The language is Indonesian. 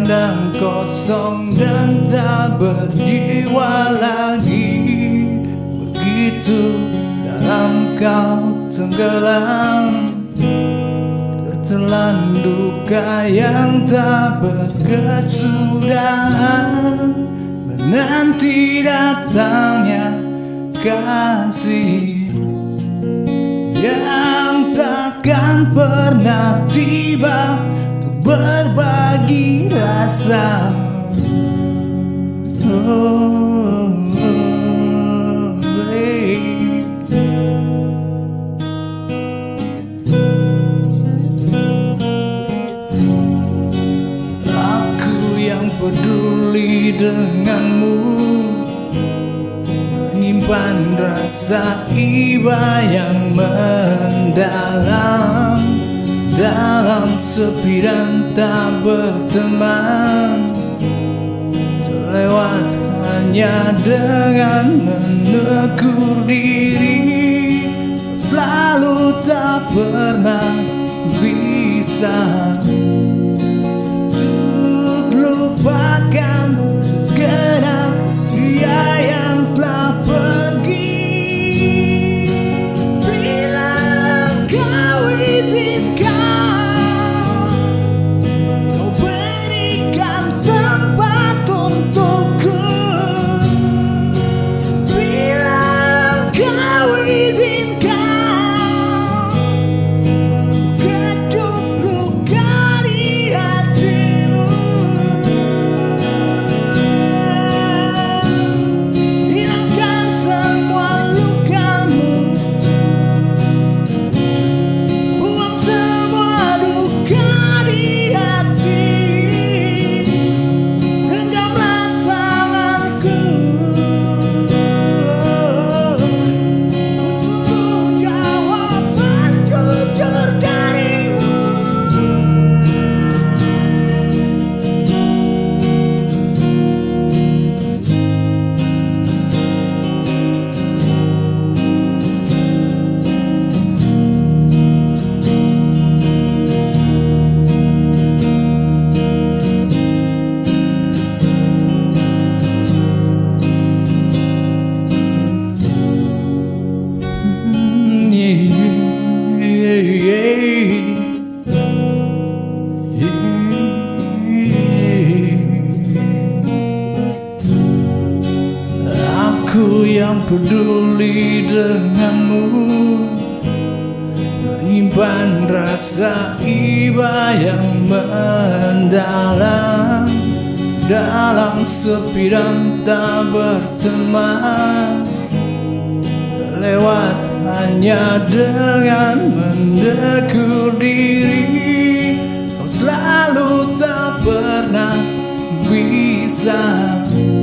memandang kosong dan tak berjiwa lagi. Begitu dalam kau tenggelam, tertelan duka yang tak berkesudahan, menanti datangnya kasih yang takkan pernah tiba untuk berbagi rasa. Aku yang peduli denganmu, menyimpan rasa iba yang mendalam, dalam sepi dan tak berteman, terlewat hanya dengan menegur diri, selalu tak pernah bisa untuk lupakan segenap dia yang telah pergi. Bila kau izinkan, kau berikan tempat untukku. Bila kau izinkan, kecup luka di hatimu. Hilangkan semua lukamu, buang semua duka di hati. Genggamlah tanganku, ku tunggu jawaban jujur darimu. Aku yang peduli denganmu, menyimpan rasa iba yang mendalam, dalam sepi dan tak berteman, lewat hanya dengan menegur diri, kau selalu tak pernah bisa